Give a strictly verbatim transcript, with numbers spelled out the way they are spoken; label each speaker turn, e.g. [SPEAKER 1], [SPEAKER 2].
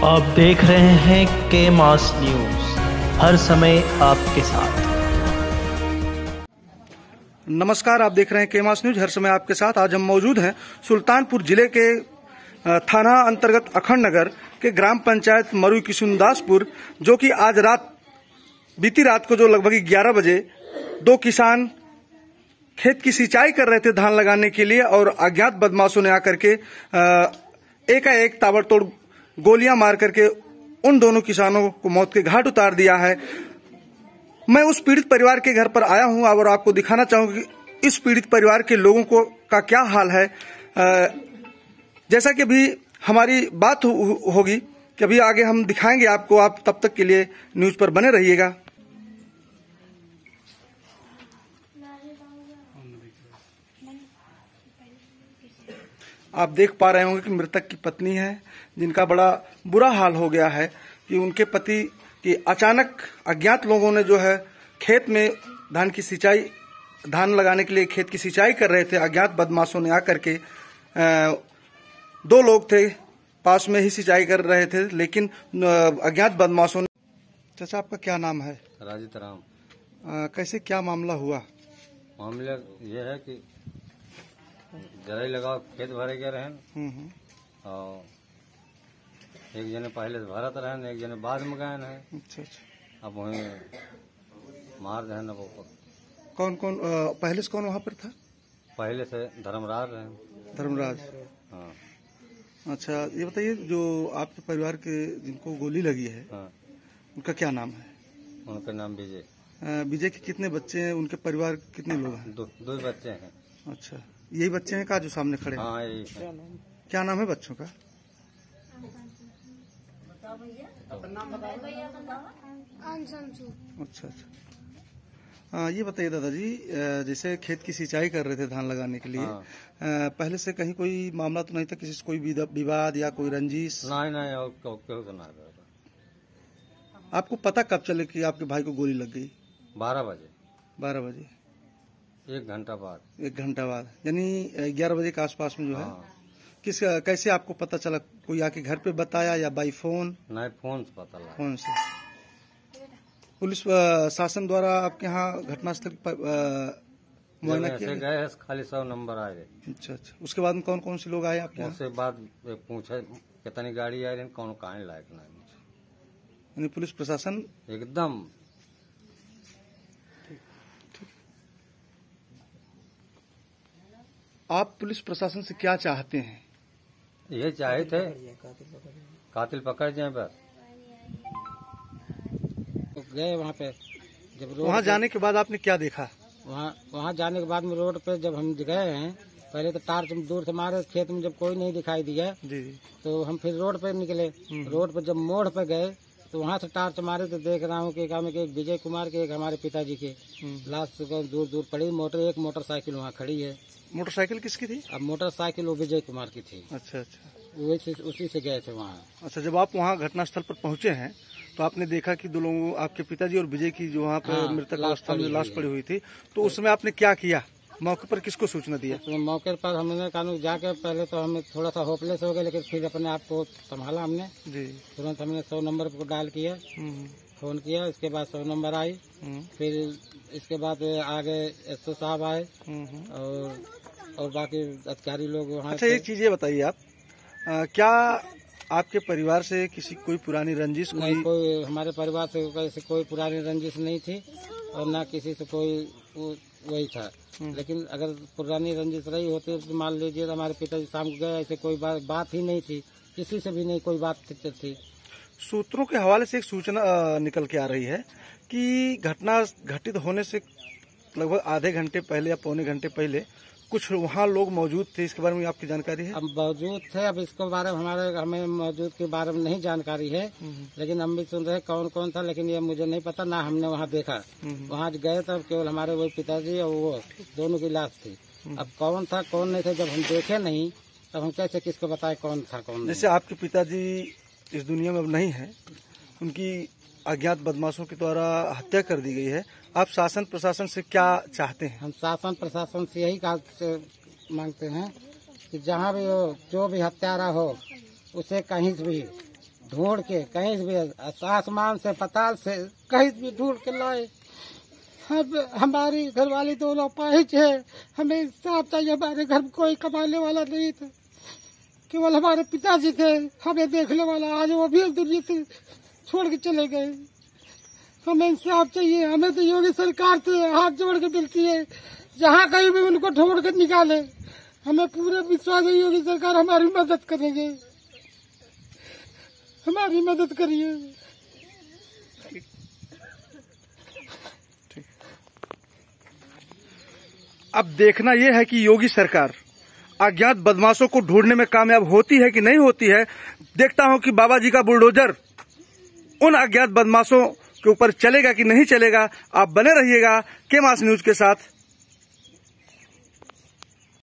[SPEAKER 1] आप देख रहे हैं के मास न्यूज, हर समय आपके साथ।
[SPEAKER 2] नमस्कार, आप देख रहे हैं के मास न्यूज, हर समय आपके साथ। आज हम मौजूद हैं सुल्तानपुर जिले के थाना अंतर्गत अखंड नगर के ग्राम पंचायत मरु किशुनदासपुर, जो कि आज रात बीती रात को जो लगभग ग्यारह बजे दो किसान खेत की सिंचाई कर रहे थे धान लगाने के लिए, और अज्ञात बदमाशों ने आकर के एकाएक ताबड़तोड़ गोलियां मार करके उन दोनों किसानों को मौत के घाट उतार दिया है। मैं उस पीड़ित परिवार के घर पर आया हूं और आपको दिखाना चाहूंगा कि इस पीड़ित परिवार के लोगों को का क्या हाल है। जैसा कि अभी हमारी बात हो, होगी कि अभी आगे हम दिखाएंगे आपको, आप तब तक के लिए न्यूज पर बने रहिएगा। आप देख पा रहे होंगे कि मृतक की पत्नी है, जिनका बड़ा बुरा हाल हो गया है कि उनके पति की अचानक अज्ञात लोगों ने जो है खेत में धान की सिंचाई धान लगाने के लिए खेत की सिंचाई कर रहे थे। अज्ञात बदमाशों ने आकर के दो लोग थे पास में ही सिंचाई कर रहे थे, लेकिन अज्ञात बदमाशों ने। चाचा, आपका क्या नाम है?
[SPEAKER 3] राजित राम।
[SPEAKER 2] आ, कैसे क्या मामला हुआ?
[SPEAKER 3] मामला ये है कि जराई लगाओ खेत भरे गए रहे, और एक जने पहले से भरत रहे, एक जने बाद में गए हैं।
[SPEAKER 2] अच्छा अच्छा।
[SPEAKER 3] अब वहीं मार रहे हैं। वो
[SPEAKER 2] कौन कौन आ, पहले से कौन वहाँ पर था?
[SPEAKER 3] पहले से धर्मराज रहे।
[SPEAKER 2] धर्मराज।
[SPEAKER 3] हाँ।
[SPEAKER 2] अच्छा, ये बताइए, जो आपके परिवार के जिनको गोली लगी है,
[SPEAKER 3] हाँ,
[SPEAKER 2] उनका क्या नाम है?
[SPEAKER 3] उनका नाम विजय।
[SPEAKER 2] विजय के कितने बच्चे हैं? उनके परिवार के कितने लोग हैं?
[SPEAKER 3] दो दो बच्चे हैं।
[SPEAKER 2] अच्छा, यही बच्चे हैं का जो सामने खड़े हैं?
[SPEAKER 3] हाँ, यही।
[SPEAKER 2] क्या नाम है बच्चों का? अच्छा अच्छा। आ, ये बताइए दादाजी, जैसे खेत की सिंचाई कर रहे थे धान लगाने के लिए,
[SPEAKER 3] हाँ।
[SPEAKER 2] आ, पहले से कहीं कोई मामला तो नहीं था, किसी से कोई विवाद या कोई रंजिश?
[SPEAKER 3] नहीं नहीं, और क्यों सुना?
[SPEAKER 2] आपको पता कब चले कि आपके भाई को गोली लग गई?
[SPEAKER 3] बारह बजे।
[SPEAKER 2] बारह बजे, एक
[SPEAKER 3] घंटा बाद
[SPEAKER 2] एक घंटा बाद यानी ग्यारह बजे के आसपास में जो है।
[SPEAKER 3] हाँ।
[SPEAKER 2] किस कैसे आपको पता चला? कोई आके घर पे बताया या बाई फोन?
[SPEAKER 3] नहीं, फोन से पता लगा।
[SPEAKER 2] फोन से। पुलिस शासन द्वारा आपके यहाँ घटनास्थल मुआयना किया
[SPEAKER 3] गए? खाली सौ नंबर आ गए।
[SPEAKER 2] अच्छा अच्छा। उसके बाद में कौन कौन से लोग आए आपके यहाँ?
[SPEAKER 3] उसके बाद पूछे कितनी गाड़ी आई, कौन कहाँ लायक नहीं।
[SPEAKER 2] यानी पुलिस प्रशासन
[SPEAKER 3] एकदम।
[SPEAKER 2] आप पुलिस प्रशासन से क्या चाहते हैं?
[SPEAKER 3] ये चाहे थे कातिल पकड़ जाए। बस
[SPEAKER 4] गए वहाँ पे, जब
[SPEAKER 2] वहाँ जाने के बाद आपने क्या देखा?
[SPEAKER 4] वहाँ वहाँ जाने के बाद में रोड पे जब हम गए हैं, पहले तो टार्च दूर से मारे खेत में, जब कोई नहीं दिखाई दिया जी, तो हम फिर रोड पे निकले। रोड पे जब मोड़ पे गए तो वहाँ से टार्च मारे तो देख रहा हूँ कि एक विजय कुमार के, एक हमारे पिताजी के लाश दूर दूर पड़ी। मोटर एक मोटरसाइकिल वहाँ खड़ी है।
[SPEAKER 2] मोटरसाइकिल किसकी थी?
[SPEAKER 4] अब मोटरसाइकिल वो विजय कुमार की थी।
[SPEAKER 2] अच्छा अच्छा।
[SPEAKER 4] वही उसी से गए थे वहाँ।
[SPEAKER 2] अच्छा, जब आप वहाँ घटनास्थल पर पहुँचे हैं तो आपने देखा कि दो लोगों, आपके पिताजी और विजय की जो वहाँ पर मृतक अवस्था में लाश पड़ी हुई थी, तो उसमें आपने क्या किया? मौके पर किसको सूचना दिया?
[SPEAKER 4] तो मौके पर हमने कानून जाके पहले तो हमें थोड़ा सा होपलेस हो गए, लेकिन फिर अपने आप को संभाला हमने जी। तुरंत हमने सौ नंबर को डायल किया, फोन किया। इसके बाद सौ नंबर आई, फिर इसके बाद आगे एसओ साहब आए और और बाकी अधिकारी लोग वहाँ।
[SPEAKER 2] अच्छा, एक चीज ये बताइए आप, आ, क्या आपके परिवार से किसी कोई पुरानी रंजिश?
[SPEAKER 4] नहीं, कोई हमारे परिवार से कैसे कोई पुरानी रंजिश नहीं थी, और ना किसी से कोई वही था। लेकिन अगर पुरानी रंजिश रही होती तो मान लीजिए हमारे पिताजी शाम को गए, ऐसे कोई बात, बात ही नहीं थी, किसी से भी नहीं कोई बात थी।
[SPEAKER 2] सूत्रों के हवाले से एक सूचना निकल के आ रही है कि घटना घटित होने से लगभग आधे घंटे पहले या पौने घंटे पहले कुछ वहाँ लोग मौजूद थे। इसके बारे में आपकी जानकारी है?
[SPEAKER 4] अब मौजूद थे, अब इसके बारे में हमारे हमें मौजूद के बारे में नहीं जानकारी है, लेकिन हम भी सुन रहे कौन कौन था, लेकिन ये मुझे नहीं पता, ना हमने वहाँ देखा। वहाँ गए तब केवल हमारे वही पिताजी और वो दोनों की लाश थी। अब कौन था कौन नहीं था जब हम देखे नहीं, तब हम कैसे किसको बताए कौन था कौन नहीं।
[SPEAKER 2] जैसे आपके पिताजी इस दुनिया में अब नहीं है, उनकी अज्ञात बदमाशों के द्वारा हत्या कर दी गई है, आप शासन प्रशासन से क्या चाहते हैं?
[SPEAKER 4] हम शासन प्रशासन से यही मांगते हैं कि जहाँ भी हो, जो भी हत्यारा हो, उसे कहीं से भी ढूंढ के कहीं भी आसमान से पताल से कहीं भी ढूंढ के लाए। अब हमारी घरवाली दोनों पाहिज है, हमें इंसाफ चाहिए। हमारे घर में कोई कमाने वाला नहीं था, केवल हमारे पिताजी थे हमें देखने वाला। आज वो भी दुनिया से छोड़ के चले गए। हमें इंसाफ चाहिए। हमें तो योगी सरकार से हाथ जोड़ के मिलती है, जहाँ कहीं भी उनको ढूंढ के निकाले। हमें पूरे विश्वास है योगी सरकार हमारी मदद करेंगे, हमारी मदद करिए।
[SPEAKER 2] अब देखना यह है कि योगी सरकार अज्ञात बदमाशों को ढूंढने में कामयाब होती है कि नहीं होती है। देखता हूं कि बाबा जी का बुलडोजर उन अज्ञात बदमाशों के ऊपर चलेगा कि नहीं चलेगा। आप बने रहिएगा के मास न्यूज के साथ।